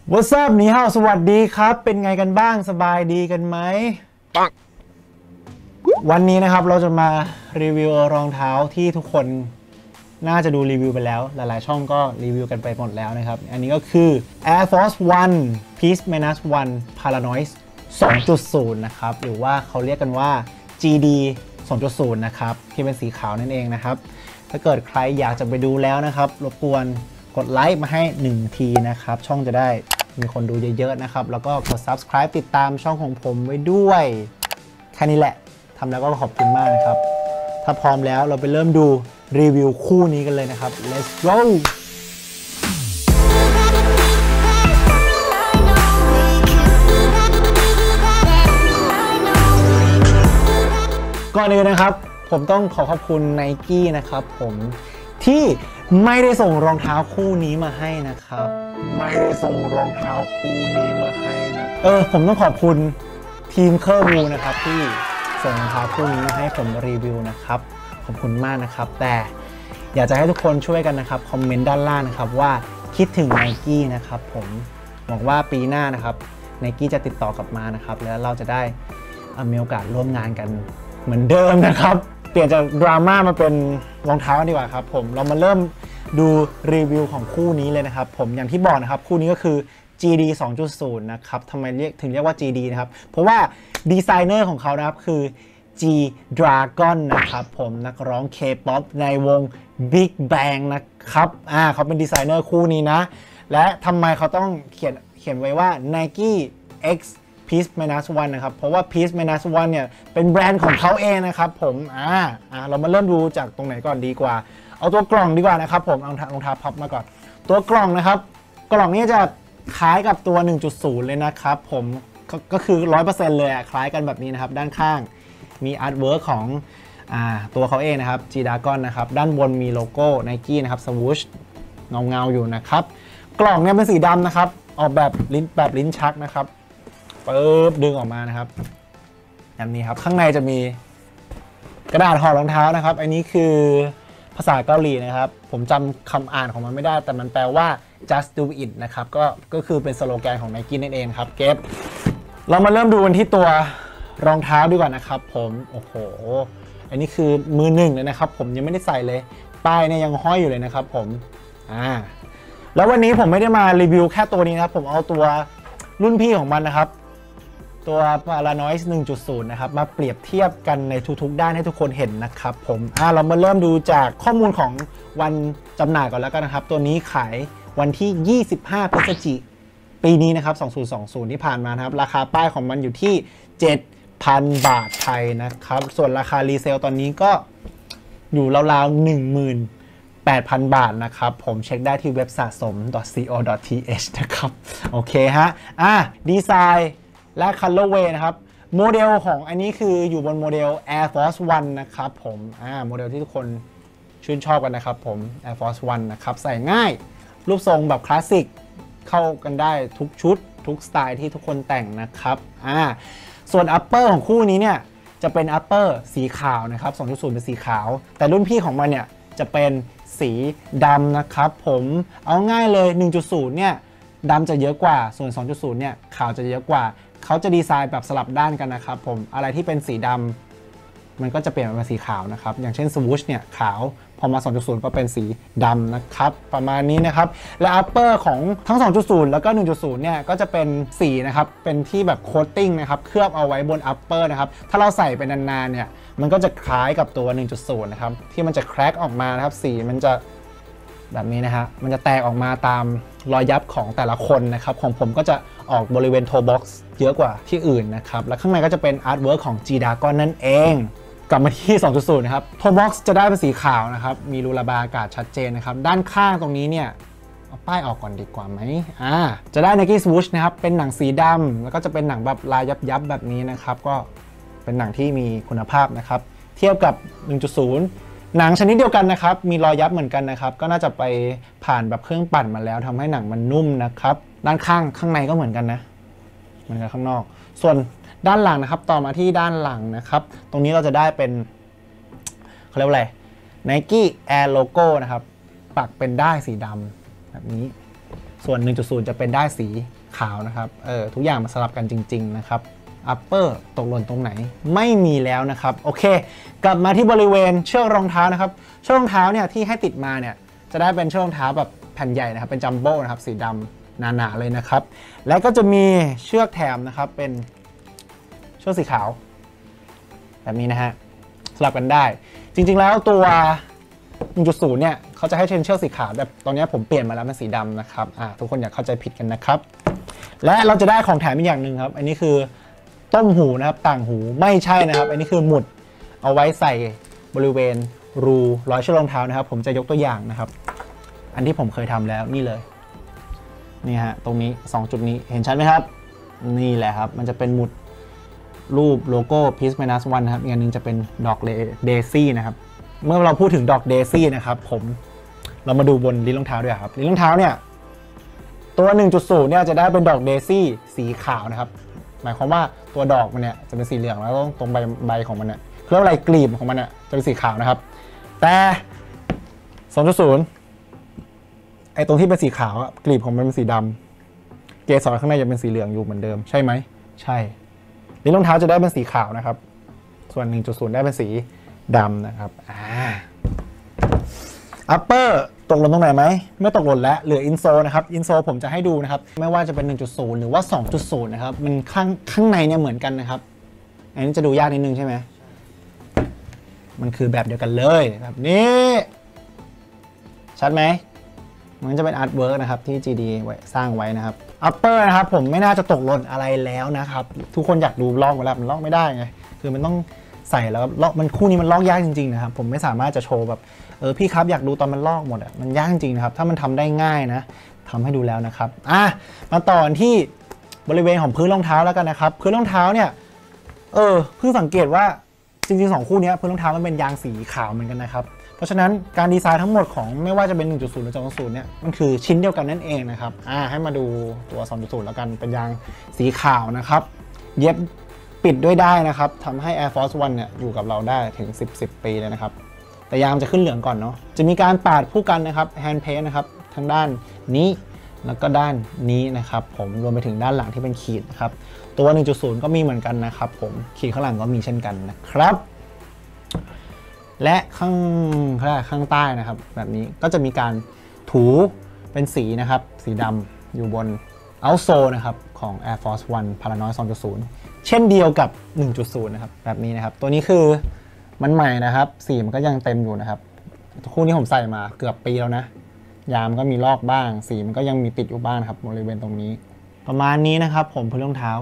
What's up นี่ฮาวสวัสดีครับเป็นไงกันบ้างสบายดีกันไหมวันนี้นะครับเราจะมารีวิวรองเท้าที่ทุกคนน่าจะดูรีวิวไปแล้วหลายๆช่องก็รีวิวกันไปหมดแล้วนะครับอันนี้ก็คือ Air Force One Peace Minus One Paranoid 2.0 นะครับหรือว่าเขาเรียกกันว่า GD 2.0 นะครับที่เป็นสีขาวนั่นเองนะครับถ้าเกิดใครอยากจะไปดูแล้วนะครับรบกวนกดไลค์มาให้1ทีนะครับช่องจะได้มีคนดูเยอะๆนะครับแล้วก็กด subscribe ติดตามช่องของผมไว้ด้วยแค่นี้แหละทำแล้วก็ขอบคุณมากนะครับถ้าพร้อมแล้วเราไปเริ่มดูรีวิวคู่นี้กันเลยนะครับ let's go ก่อนอื่นนะครับผมต้องขอบคุณ Nike นะครับผมที่ไม่ได้ส่งรองเท้าคู่นี้มาให้นะครับไม่ได้ส่งรองเท้าคู่นี้มาให้นะผมต้องขอบคุณทีมเคอร์บูนะครับที่ส่งรองเท้าคู่นี้มาให้ผมรีวิวนะครับขอบคุณมากนะครับแต่อยากจะให้ทุกคนช่วยกันนะครับคอมเมนต์ด้านล่างนะครับว่าคิดถึง Nike นะครับผมหวังว่าปีหน้านะครับ Nike จะติดต่อกลับมานะครับแล้วเราจะได้มีโอกาสร่วมงานกันเหมือนเดิมนะครับเปลี่ยนจากดราม่ามาเป็นรองเท้าดีกว่าครับผมเรามาเริ่มดูรีวิวของคู่นี้เลยนะครับผมอย่างที่บอกนะครับคู่นี้ก็คือ GD 2.0 นะครับทำไมถึงเรียกว่า GD นะครับเพราะว่าดีไซเนอร์ของเขานะครับคือ G Dragon นะครับผมนักร้อง K-pop ในวง Big Bang นะครับเขาเป็นดีไซเนอร์คู่นี้นะและทำไมเขาต้องเขียนไว้ว่า Nike X Peace Minus One นะครับเพราะว่า Peace Minus One เนี่ยเป็นแบรนด์ของเขาเองนะครับผมเรามาเริ่มดูจากตรงไหนก่อนดีกว่าเอาตัวกล่องดีกว่านะครับผมเอารองเท้าพับมาก่อนตัวกล่องนะครับกล่องนี้จะคล้ายกับตัว 1.0 เลยนะครับผมก็คือ 100% เลยคล้ายกันแบบนี้นะครับด้านข้างมีอาร์ตเวิร์กของตัวเขาเองนะครับ G Dragon นะครับด้านบนมีโลโก้ Nike นะครับ swoosh เงาอยู่นะครับกล่องเนี่ยเป็นสีดำนะครับออกแบบลิ้นชักนะครับปึ๊บดึงออกมานะครับแบบนี้ครับข้างในจะมีกระดาษห่อรองเท้านะครับอันนี้คือภาษาเกาหลีนะครับผมจำคำอ่านของมันไม่ได้แต่มันแปลว่า just do it นะครับก็คือเป็นสโลแกนของ Nike นั่นเองครับเก็บเรามาเริ่มดูกันที่ตัวรองเท้าดีกว่านะครับผมโอ้โหอันนี้คือมือหนึ่งเลยนะครับผมยังไม่ได้ใส่เลยป้ายเนี่ยยังห้อยอยู่เลยนะครับผมแล้ววันนี้ผมไม่ได้มารีวิวแค่ตัวนี้นะครับผมเอาตัวรุ่นพี่ของมันนะครับตัว Paranoid 1.0 นะครับมาเปรียบเทียบกันในทุกๆด้านให้ทุกคนเห็นนะครับผมเรามาเริ่มดูจากข้อมูลของวันจำหน่ายก่อนแล้วกันนะครับตัวนี้ขายวันที่ 25 พฤศจิกายนปีนี้นะครับ2020ที่ผ่านมานะครับราคาป้ายของมันอยู่ที่ 7,000 บาทไทยนะครับส่วนราคารีเซลตอนนี้ก็อยู่ราวๆ 18,000 บาทนะครับผมเช็คได้ที่เว็บสะสม .co.th นะครับโอเคฮะดีไซน์และ Colorway นะครับโมเดลของอันนี้คืออยู่บนโมเดล Air Force One นะครับผมโมเดลที่ทุกคนชื่นชอบกันนะครับผม Air Force One นะครับใส่ง่ายรูปทรงแบบคลาสสิกเข้ากันได้ทุกชุดทุกสไตล์ที่ทุกคนแต่งนะครับส่วน Upper ของคู่นี้เนี่ยจะเป็น Upper สีขาวนะครับ 2.0 เป็นสีขาวแต่รุ่นพี่ของมันเนี่ยจะเป็นสีดำนะครับผมเอาง่ายเลย 1.0 เนี่ยดำจะเยอะกว่าส่วน 2.0 เนี่ยขาวจะเยอะกว่าเขาจะดีไซน์แบบสลับด้านกันนะครับผมอะไรที่เป็นสีดำมันก็จะเปลี่ยนเป็นสีขาวนะครับอย่างเช่น swoosh เนี่ยขาวพอมา 2.0 ก็เป็นสีดำนะครับประมาณนี้นะครับและ upper ของทั้ง 2.0 แล้วก็ 1.0 เนี่ยก็จะเป็นสีนะครับเป็นที่แบบโคตติ้งนะครับเคลือบเอาไว้บน upper นะครับถ้าเราใส่ไปนานๆเนี่ยมันก็จะคล้ายกับตัว 1.0 นะครับที่มันจะแครกออกมานะครับสีมันจะแบบนี้นะฮะมันจะแตกออกมาตามรอยยับของแต่ละคนนะครับของผมก็จะออกบริเวณโทบ็อกซ์เยอะกว่าที่อื่นนะครับและข้างในก็จะเป็นอาร์ตเวิร์กของ G Dragon นั่นเองกลับมาที่ 2.0 นะครับโทบ็อกซ์จะได้เป็นสีขาวนะครับมีรูระบายอากาศชัดเจนนะครับด้านข้างตรงนี้เนี่ยเอาป้ายออกก่อนดีกว่าไหมจะได้ Nike Swoosh นะครับเป็นหนังสีดำแล้วก็จะเป็นหนังแบบลายยับแบบนี้นะครับก็เป็นหนังที่มีคุณภาพนะครับเทียบกับ 1.0 หนังชนิดเดียวกันนะครับมีรอยยับเหมือนกันนะครับก็น่าจะไปผ่านแบบเครื่องปั่นมาแล้วทำให้หนังมันนุ่มนะครับด้านข้างในก็เหมือนกันนะเหมือนกันข้างนอกส่วนด้านหลังนะครับต่อมาที่ด้านหลังนะครับตรงนี้เราจะได้เป็นเขาเรียกว่าอะไร Nike Air Logo นะครับปักเป็นด้ายสีดำแบบนี้ส่วน 1.0 จะเป็นได้สีขาวนะครับทุกอย่างมาสลับกันจริงๆนะครับupper ตกหล่นตรงไหนไม่มีแล้วนะครับโอเคกลับมาที่บริเวณเชือกรองเท้านะครับเชือกรองเท้าเนี่ยที่ให้ติดมาเนี่ยจะได้เป็นเชือกรองเท้าแบบแผ่นใหญ่นะครับเป็นจัมโบ้นะครับสีดำหนาๆเลยนะครับแล้วก็จะมีเชือกแถมนะครับเป็นเชือกสีขาวแบบนี้นะฮะสลับกันได้จริงๆแล้วตัว 1.0 เนี่ยเขาจะให้เป็นเชือกสีขาวแต่ตอนนี้ผมเปลี่ยนมาแล้วเป็นสีดำนะครับทุกคนอย่าเข้าใจผิดกันนะครับและเราจะได้ของแถมอีกอย่างหนึ่งครับอันนี้คือต้มหูนะครับต่างหูไม่ใช่นะครับอันนี้คือหมุดเอาไว้ใส่บริเวณรูรอยเชือกรองเท้านะครับผมจะยกตัวอย่างนะครับอันที่ผมเคยทำแล้วนี่เลยนี่ฮะตรงนี้2จุดนี้เห็นชัดไหมครับนี่แหละครับมันจะเป็นหมุดรูปโลโก้ Peace Minus One นะครับอีกอันนึงจะเป็นดอกเดซี่นะครับเมื่อเราพูดถึงดอกเดซี่นะครับเรามาดูบนลิ้นรองเท้าด้วยครับลิ้นรองเท้าเนี่ยตัว 1.0 เนี่ยจะได้เป็นดอกเดซี่สีขาวนะครับหมายความว่าตัวดอกมันเนี่ยจะเป็นสีเหลืองแล้วตรงใบของมันเนี่ยเครื่องอะไรกลีบของมันเนี่ยจะเป็นสีขาวนะครับแต่ 2.0 ไอ้ตรงที่เป็นสีขาวกลีบของมันเป็นสีดำเกสรข้างในยังเป็นสีเหลืองอยู่เหมือนเดิมใช่ไหมใช่ลิ้นรองเท้าจะได้เป็นสีขาวนะครับส่วน 1.0 ได้เป็นสีดำนะครับupper ตกหล่นตรงไหนไหมไม่ตกหล่นแล้วเหลืออินโซนะครับอินโซผมจะให้ดูนะครับไม่ว่าจะเป็น 1.0 หรือว่า 2.0 นะครับมันข้างในเนี่ยเหมือนกันนะครับอันนี้จะดูยากนิดนึงใช่ไหมมันคือแบบเดียวกันเลยแบบนี้ชัดไหมมันจะเป็นอาร์ตเวิร์กนะครับที่ GD ไว้สร้างไว้นะครับ upper นะครับผมไม่น่าจะตกหล่นอะไรแล้วนะครับทุกคนอยากดูลอกเวลามันลอกไม่ได้ไงคือมันต้องใส่แล้วลอกมันคู่นี้มันลอกยากจริงๆนะครับผมไม่สามารถจะโชว์แบบพี่ครับอยากดูตอนมันลอกหมดมันยากจริงนะครับถ้ามันทำได้ง่ายนะทำให้ดูแล้วนะครับมาต่อที่บริเวณของพื้นรองเท้าแล้วกันนะครับพื้นรองเท้าเนี่ยเพิ่งสังเกตว่าจริงๆ2คู่นี้พื้นรองเท้ามันเป็นยางสีขาวเหมือนกันนะครับเพราะฉะนั้นการดีไซน์ทั้งหมดของไม่ว่าจะเป็น 1.0 หรือ 2.0 เนี่ยมันคือชิ้นเดียวกันนั่นเองนะครับให้มาดูตัว 2.0 แล้วกันเป็นยางสีขาวนะครับเย็บปิดด้วยได้นะครับทำให้ Air Force One เนี่ยอยู่กับเราได้ถึง10 ปีเลยนะครับแต่ยางจะขึ้นเหลืองก่อนเนาะจะมีการปาดคู่กันนะครับแฮนด์เพนนะครับทั้งด้านนี้แล้วก็ด้านนี้นะครับผมรวมไปถึงด้านหลังที่เป็นขีดนะครับตัว 1.0 ก็มีเหมือนกันนะครับผมขีดข้างหลังก็มีเช่นกันนะครับและข้างใต้นะครับแบบนี้ก็จะมีการถูเป็นสีนะครับสีดำอยู่บน outsole นะครับของ Air Force One Paranoid 2.0 เช่นเดียวกับ 1.0 นะครับแบบนี้นะครับตัวนี้คือมันใหม่นะครับสีมันก็ยังเต็มอยู่นะครับคู่นี้ผมใส่มาเกือบปีแล้วนะยามก็มีลอกบ้างสีมันก็ยังมีติดอยู่บ้างครับบริเวณตรงนี้ประมาณนี้นะครับผมพื้นรองเท้า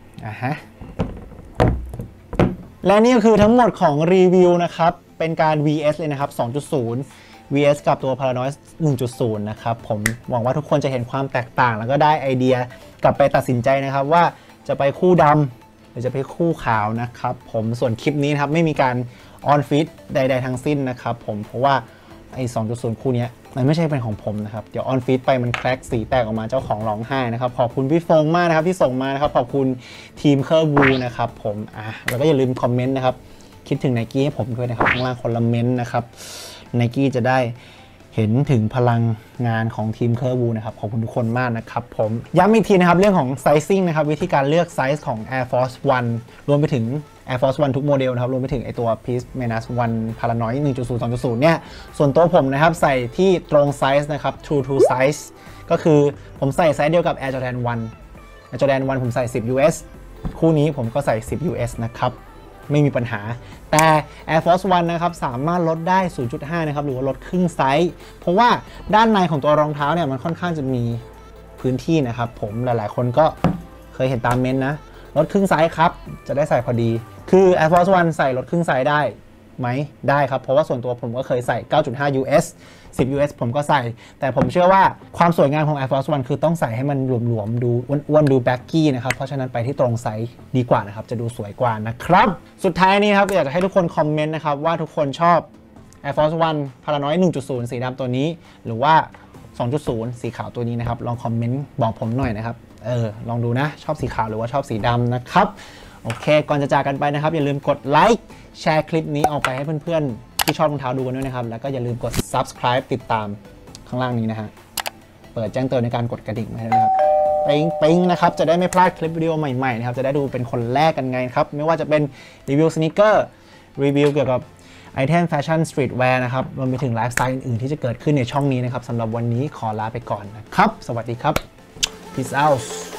และนี่ก็คือทั้งหมดของรีวิวนะครับเป็นการ VS เลยนะครับ 2.0 VS กับตัว Paranoid 1.0 นะครับผมหวังว่าทุกคนจะเห็นความแตกต่างแล้วก็ได้ไอเดียกลับไปตัดสินใจนะครับว่าจะไปคู่ดำหรือจะไปคู่ขาวนะครับผมส่วนคลิปนี้นะครับไม่มีการ on fit ใดๆทั้งสิ้นนะครับผมเพราะว่าไอ้ 2.0 คู่นี้มันไม่ใช่เป็นของผมนะครับเดี๋ยว on fit ไปมันแคร็กสีแตกออกมาเจ้าของร้องไห้นะครับขอบคุณพี่ฟงมากนะครับที่ส่งมานะครับขอบคุณทีมเคอร์บูนะครับผมแล้วก็อย่าลืมคอมเมนต์นะครับคิดถึง Nike ให้ผมด้วยนะครับข้างล่างคนละเมนต์นะครับ Nike จะได้เห็นถึงพลังงานของทีมเคอร์บูนะครับขอบคุณทุกคนมากนะครับผมย้ำอีกทีนะครับเรื่องของไซซิ่งนะครับวิธีการเลือกไซส์ของ Air Force One รวมไปถึง Air Force One ทุกโมเดลนะครับรวมไปถึงไอตัว Peace Minus One Paranoid 1.0 2.0 เนี่ยส่วนตัวผมนะครับใส่ที่ตรงไซส์นะครับ True to Size ก็คือผมใส่ไซส์เดียวกับ Air Jordan 1 Air Jordan 1 ผมใส่10 US คู่นี้ผมก็ใส่10 US นะครับไม่มีปัญหาแต่ Air Force One นะครับสามารถลดได้ 0.5 นะครับหรือว่าลดครึ่งไซส์เพราะว่าด้านในของตัวรองเท้าเนี่ยมันค่อนข้างจะมีพื้นที่นะครับผมหลายๆคนก็เคยเห็นตามเมนต์นะลดครึ่งไซส์ครับจะได้ใส่พอดีคือ Air Force One ใส่ลดครึ่งไซส์ได้ไหมได้ครับเพราะว่าส่วนตัวผมก็เคยใส่ 9.5 US 10 US ผมก็ใส่แต่ผมเชื่อว่าความสวยงามของ Air Force One คือต้องใส่ให้มันหลวมๆดูอ้วนๆดูแบ็กกี้นะครับเพราะฉะนั้นไปที่ตรงไซส์ดีกว่านะครับจะดูสวยกว่านะครับสุดท้ายนี้ครับอยากจะให้ทุกคนคอมเมนต์นะครับว่าทุกคนชอบ Air Force One Paranoid 1.0 สีดำตัวนี้หรือว่า 2.0 สีขาวตัวนี้นะครับลองคอมเมนต์บอกผมหน่อยนะครับลองดูนะชอบสีขาวหรือว่าชอบสีดำนะครับโอเคก่อนจะจากกันไปนะครับอย่าลืมกดไลค์แชร์คลิปนี้ออกไปให้เพื่อนๆที่ชอบรองเท้าดูกันด้วยนะครับแล้วก็อย่าลืมกด subscribe ติดตามข้างล่างนี้นะฮะเปิดแจ้งเตือนในการกดกระดิ่งให้นะครับปิ๊งนะครับจะได้ไม่พลาดคลิปวิดีโอใหม่ๆนะครับจะได้ดูเป็นคนแรกกันไงครับไม่ว่าจะเป็นรีวิวสนิเกอร์รีวิวเกี่ยวกับไอเทมแฟชั่นสตรีทแวร์นะครับรวมไปถึงไลฟ์สไตล์อื่นๆที่จะเกิดขึ้นในช่องนี้นะครับสำหรับวันนี้ขอลาไปก่อนนะครับสวัสดีครับ peace out